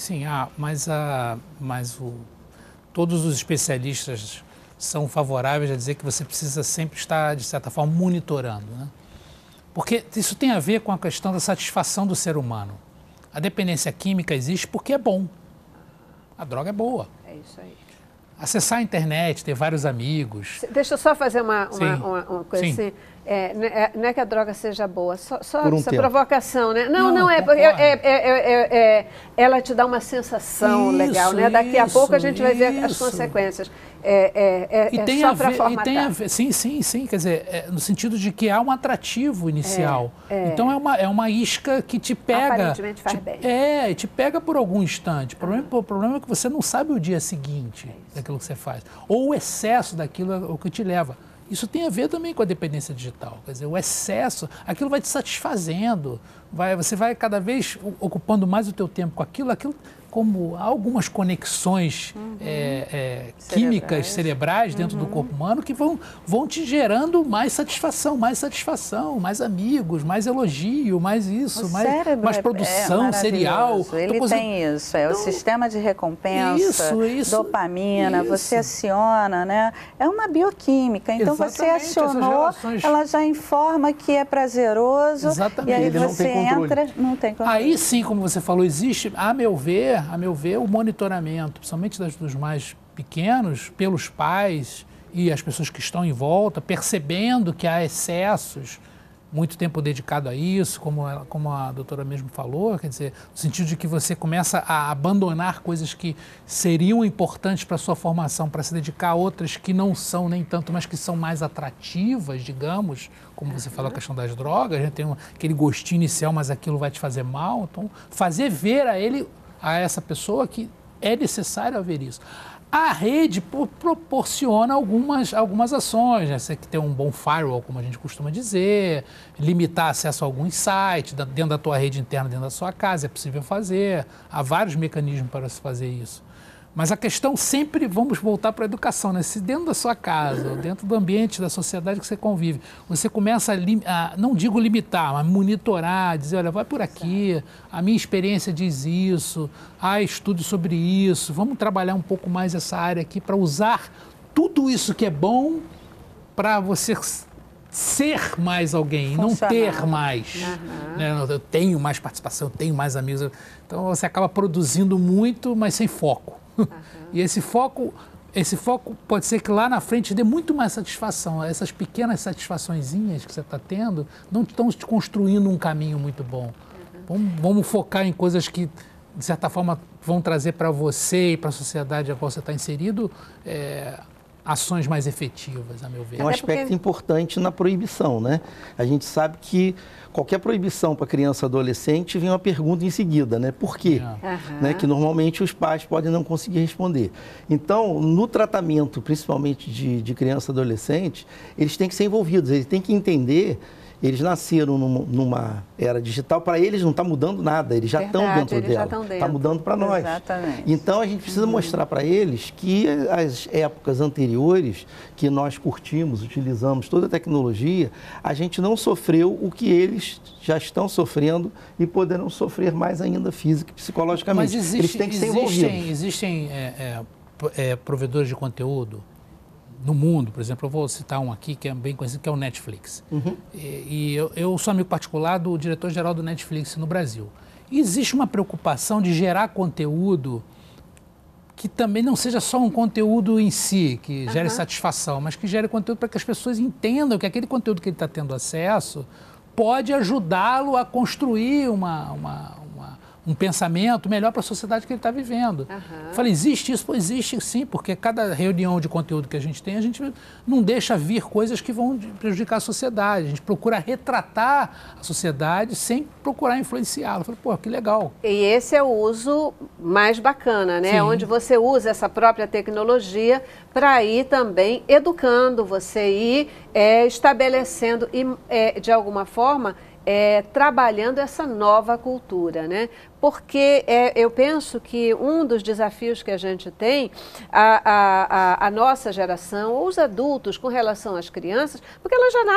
mas todos os especialistas são favoráveis a dizer que você precisa sempre estar, de certa forma, monitorando, né? Porque isso tem a ver com a questão da satisfação do ser humano. A dependência química existe porque é bom. A droga é boa. É isso aí. Acessar a internet, ter vários amigos. Deixa eu só fazer uma coisa Sim. assim. Não é que a droga seja boa, só Por um essa tempo. Não, provocação, né? Não é, concordo. ela te dá uma sensação Isso, legal, né? Daqui a pouco a gente vai ver as isso. consequências. E tem só a para ver, formatar. sim, quer dizer, no sentido de que há um atrativo inicial. Então é uma isca que te pega. Aparentemente faz bem. Te pega por algum instante. O problema é que você não sabe o dia seguinte daquilo que você faz. Ou o excesso daquilo é o que te leva. Isso tem a ver também com a dependência digital. Quer dizer, o excesso, aquilo vai te satisfazendo. Você vai cada vez ocupando mais o teu tempo com aquilo, como há algumas conexões químicas, cerebrais dentro do corpo humano que vão te gerando mais satisfação, mais amigos, mais elogio, mais isso, O mais cérebro produção serial. Ele tem isso, o sistema de recompensa, Isso. dopamina, Isso. você aciona, né? É uma bioquímica, então você Exatamente, acionou, essas relações. ela já informa que é prazeroso, Exatamente. e aí Ele não você tem controle. entra, não tem controle. Aí sim, como você falou, existe, a meu ver, o monitoramento, principalmente dos mais pequenos, pelos pais e as pessoas que estão em volta, percebendo que há excessos, muito tempo dedicado a isso, como a doutora mesmo falou, quer dizer, no sentido de que você começa a abandonar coisas que seriam importantes para a sua formação, para se dedicar a outras que não são nem tanto, mas que são mais atrativas, digamos, como você falou a questão das drogas, a gente tem aquele gostinho inicial, mas aquilo vai te fazer mal, então fazer ver a essa pessoa que é necessário haver isso. A rede proporciona algumas ações, né? Você tem que ter um bom firewall, como a gente costuma dizer, limitar acesso a alguns sites, dentro da tua rede interna, dentro da sua casa, é possível fazer, há vários mecanismos para se fazer isso. Mas a questão sempre, vamos voltar para a educação, né? Se dentro da sua casa, ou dentro do ambiente da sociedade que você convive, você começa a não digo limitar, mas monitorar, dizer, olha, vai por aqui, a minha experiência diz isso, há estudos sobre isso, vamos trabalhar um pouco mais essa área aqui para usar tudo isso que é bom para você ser mais alguém, não ter mais. Né? Eu tenho mais participação, eu tenho mais amigos. Então você acaba produzindo muito, mas sem foco. E esse foco pode ser que lá na frente dê muito mais satisfação. Essas pequenas satisfaçõezinhas que você está tendo não estão te construindo um caminho muito bom. Vamos focar em coisas que, de certa forma, vão trazer para você e para a sociedade a qual você está inserido ações mais efetivas, a meu ver. Tem um aspecto importante na proibição, né? A gente sabe que qualquer proibição para criança ou adolescente vem uma pergunta em seguida, né? Por quê? Né? Que normalmente os pais podem não conseguir responder. Então, no tratamento, principalmente de criança e adolescente, eles têm que ser envolvidos, eles têm que entender. Eles nasceram numa era digital, para eles não está mudando nada, eles já estão dentro dela, está mudando para nós. Exatamente. Então a gente precisa mostrar para eles que as épocas anteriores, que nós curtimos, utilizamos toda a tecnologia, a gente não sofreu o que eles já estão sofrendo e poderão sofrer mais ainda física e psicologicamente. Mas eles têm que ser envolvidos. Existem provedores de conteúdo no mundo, por exemplo, eu vou citar um aqui que é bem conhecido, que é o Netflix. E eu sou amigo particular do diretor-geral do Netflix no Brasil. E existe uma preocupação de gerar conteúdo que também não seja só um conteúdo em si, que gere satisfação, mas que gere conteúdo para que as pessoas entendam que aquele conteúdo que ele está tendo acesso pode ajudá-lo a construir um pensamento melhor para a sociedade que ele está vivendo. Eu falei, existe isso? Pô, existe sim, porque cada reunião de conteúdo que a gente tem, a gente não deixa vir coisas que vão prejudicar a sociedade. A gente procura retratar a sociedade sem procurar influenciá-la. Eu falei, pô, que legal. E esse é o uso mais bacana, né? Sim. Onde você usa essa própria tecnologia para ir também educando, você ir estabelecendo e, de alguma forma, trabalhando essa nova cultura, né? Porque eu penso que um dos desafios que a gente tem, a nossa geração, ou os adultos com relação às crianças, porque elas já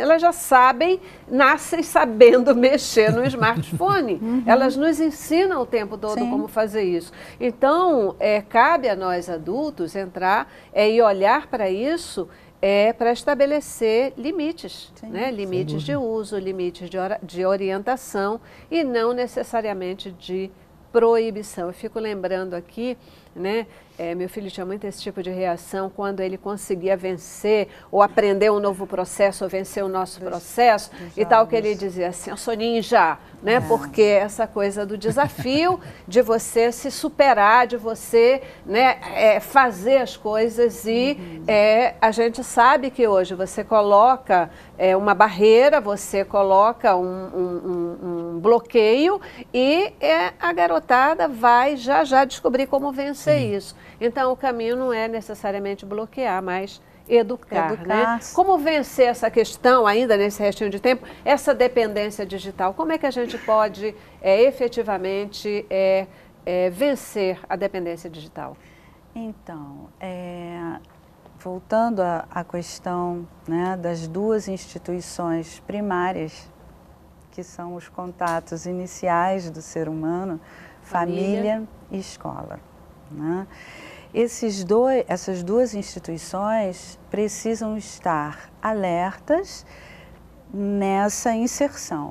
nascem sabendo mexer no smartphone. Elas nos ensinam o tempo todo como fazer isso. Então, cabe a nós adultos entrar e olhar para isso para estabelecer limites, né? Limites de uso, limites de orientação e não necessariamente de proibição. Eu fico lembrando aqui, né? Meu filho tinha muito esse tipo de reação quando ele conseguia vencer ou aprender um novo processo ou vencer o nosso processo e tal, que ele dizia assim, eu sou ninja, né? Porque essa coisa do desafio de você se superar, de você, né, fazer as coisas e a gente sabe que hoje você coloca uma barreira, você coloca um bloqueio e a garotada vai já descobrir como vencer isso. Então, o caminho não é necessariamente bloquear, mas educar, né? Como vencer essa questão, ainda nesse restinho de tempo, essa dependência digital? Como é que a gente pode efetivamente vencer a dependência digital? Então, voltando à questão, né, das duas instituições primárias, que são os contatos iniciais do ser humano, família e escola, né? Essas duas instituições precisam estar alertas nessa inserção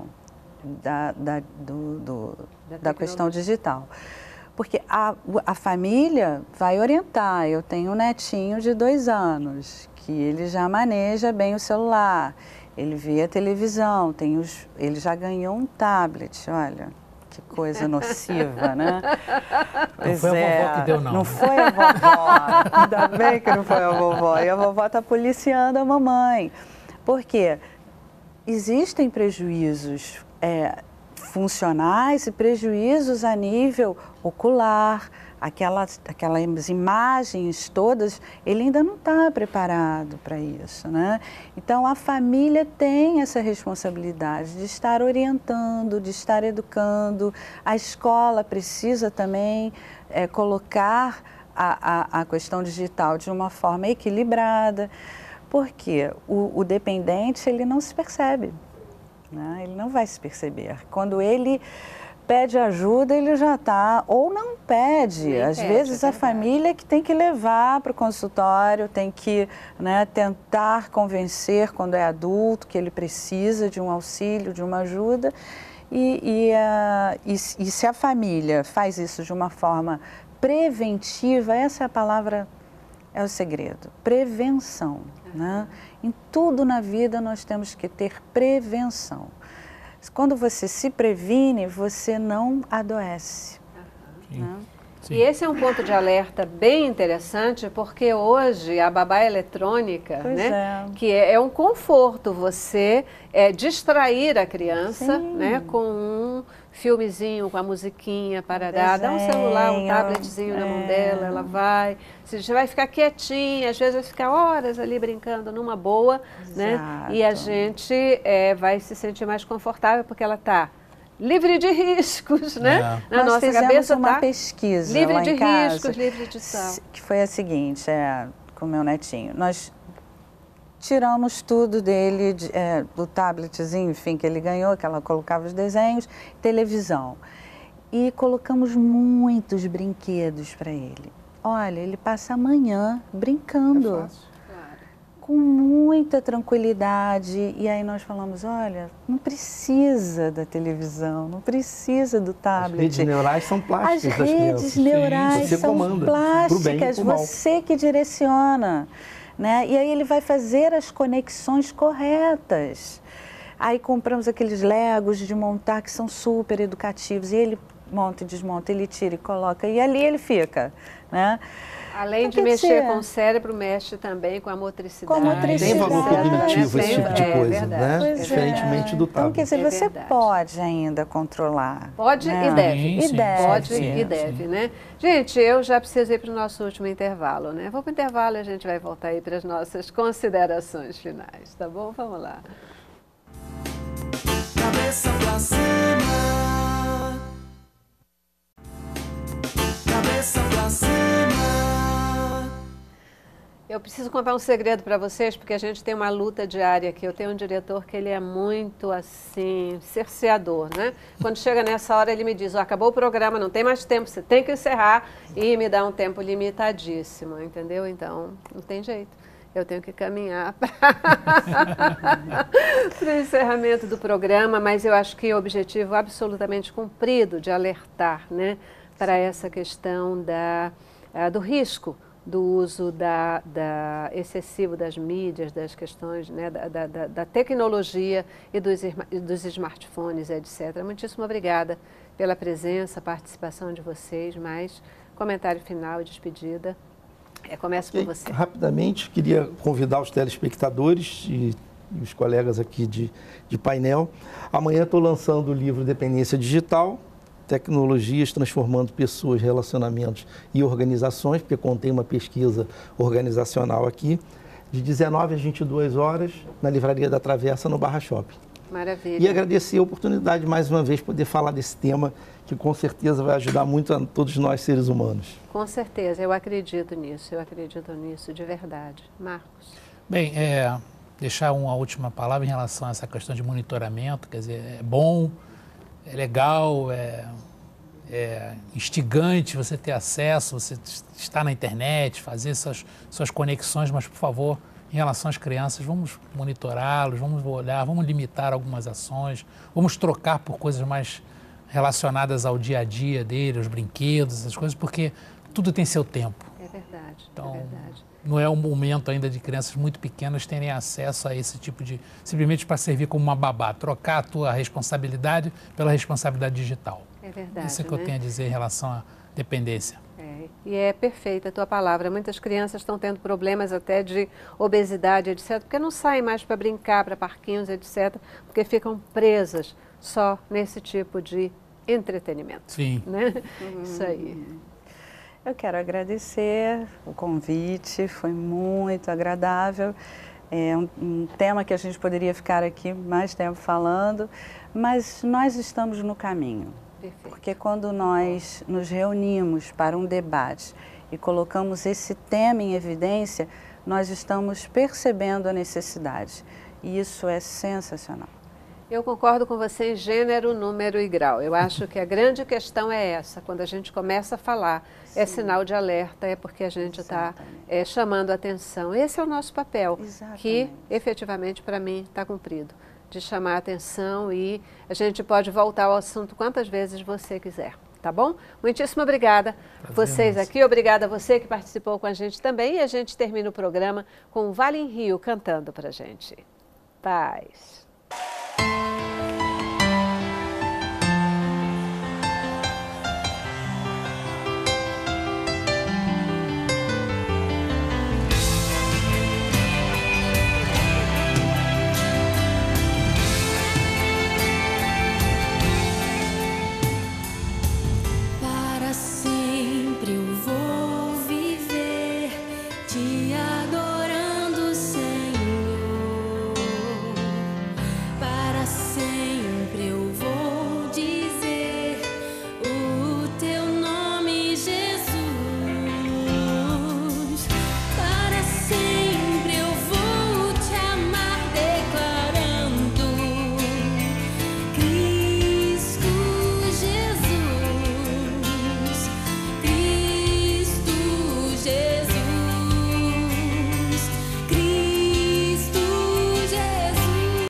da questão digital. Porque a família vai orientar. Eu tenho um netinho de 2 anos, que ele já maneja bem o celular, ele vê a televisão, ele já ganhou um tablet, olha. Que coisa nociva, né? Não foi a vovó que deu, não. Não foi a vovó. Ainda bem que não foi a vovó. E a vovó está policiando a mamãe. Por quê? Existem prejuízos funcionais e prejuízos a nível ocular, aquelas imagens todas, ele ainda não está preparado para isso, né? Então, a família tem essa responsabilidade de estar orientando, de estar educando. A escola precisa também colocar a questão digital de uma forma equilibrada, porque o dependente, ele não se percebe, né? Ele não vai se perceber. Quando ele pede ajuda, ele já está, ou não pede. Às vezes a família que tem que levar para o consultório, tem que, né, tentar convencer quando é adulto que ele precisa de um auxílio, de uma ajuda. E se a família faz isso de uma forma preventiva, essa é a palavra, é o segredo, prevenção, né? Em tudo na vida nós temos que ter prevenção. Quando você se previne, você não adoece. Né? Sim. E esse é um ponto de alerta bem interessante, porque hoje a babá eletrônica, né, que é um conforto, você distrair a criança, né, com um filmezinho, com a musiquinha, parará, dá um celular, um tabletzinho na mão dela, ela vai, você vai ficar quietinha, às vezes vai ficar horas ali brincando numa boa, né, e a gente vai se sentir mais confortável porque ela está livre de riscos, né? Na Nós nossa cabeça uma pesquisa livre lá de em casa, riscos, livre de tal. Que foi a seguinte, com o meu netinho, nós tiramos tudo dele, do tabletzinho, enfim, que ele ganhou, que ela colocava os desenhos, televisão. E colocamos muitos brinquedos para ele. Olha, ele passa a manhã brincando. É fácil. Com muita tranquilidade, e aí nós falamos, olha, não precisa da televisão, não precisa do tablet. As redes neurais são plásticas das crianças. As redes neurais você são comanda, plásticas, pro bem e pro mal. você que direciona, né? E aí ele vai fazer as conexões corretas. Aí compramos aqueles Legos de montar que são super educativos, e ele monta e desmonta, ele tira e coloca, e ali ele fica, né? Além de mexer com o cérebro, mexe também com a motricidade. Com a motricidade. Tem valor cognitivo esse tipo de coisa, verdade, né? Diferentemente do tablet. Então, quer dizer, você pode ainda controlar. Pode, né? e deve. Sim, Pode sim, e deve, né? Gente, eu já preciso ir para o nosso último intervalo, né? Vou para o intervalo e a gente vai voltar aí para as nossas considerações finais, tá bom? Vamos lá. Cabeça pra cima. Cabeça pra cima. Eu preciso contar um segredo para vocês, porque a gente tem uma luta diária aqui. Eu tenho um diretor que ele é muito, assim, cerceador, né? Quando chega nessa hora, ele me diz, acabou o programa, não tem mais tempo, você tem que encerrar, e me dá um tempo limitadíssimo, entendeu? Então, não tem jeito. Eu tenho que caminhar para o encerramento do programa, mas eu acho que o objetivo absolutamente cumprido de alertar, né, para essa questão da do risco do uso excessivo das mídias, das questões, né, da tecnologia e dos smartphones, etc. Muitíssimo obrigada pela presença, participação de vocês, mas comentário final e despedida. Começo por você. Rapidamente, queria convidar os telespectadores e os colegas aqui de painel. Amanhã estou lançando o livro Dependência Digital, Tecnologias Transformando Pessoas, Relacionamentos e Organizações, porque contém uma pesquisa organizacional aqui, de 19 às 22 horas, na Livraria da Travessa, no Barra Shopping. Maravilha. E agradecer a oportunidade, mais uma vez, poder falar desse tema, que com certeza vai ajudar muito a todos nós, seres humanos. Com certeza, eu acredito nisso de verdade. Marcos. Bem, deixar uma última palavra em relação a essa questão de monitoramento, quer dizer, é bom, é legal, é instigante você ter acesso, você estar na internet, fazer suas conexões, mas, por favor, em relação às crianças, vamos monitorá-los, vamos olhar, vamos limitar algumas ações, vamos trocar por coisas mais relacionadas ao dia a dia dele, aos brinquedos, essas coisas, porque tudo tem seu tempo. É verdade, então, é verdade. Não é um momento ainda de crianças muito pequenas terem acesso a esse tipo de... simplesmente para servir como uma babá, trocar a tua responsabilidade pela responsabilidade digital. É verdade, isso é que eu tenho a dizer em relação à dependência. E é perfeita a tua palavra. Muitas crianças estão tendo problemas até de obesidade, etc., porque não saem mais para brincar, para parquinhos, etc., porque ficam presas só nesse tipo de entretenimento. Sim. Né? Isso aí. Eu quero agradecer o convite, foi muito agradável. É um tema que a gente poderia ficar aqui mais tempo falando, mas nós estamos no caminho. Perfeito. Porque quando nós nos reunimos para um debate e colocamos esse tema em evidência, nós estamos percebendo a necessidade. E isso é sensacional. Eu concordo com você em gênero, número e grau. Eu acho que a grande questão é essa. Quando a gente começa a falar, é sinal de alerta, é porque a gente está chamando a atenção. Esse é o nosso papel, que efetivamente para mim está cumprido. De chamar a atenção e a gente pode voltar ao assunto quantas vezes você quiser, tá bom? Muitíssimo obrigada a vocês aqui, obrigada a você que participou com a gente também e a gente termina o programa com o Vale em Rio cantando pra gente. Paz.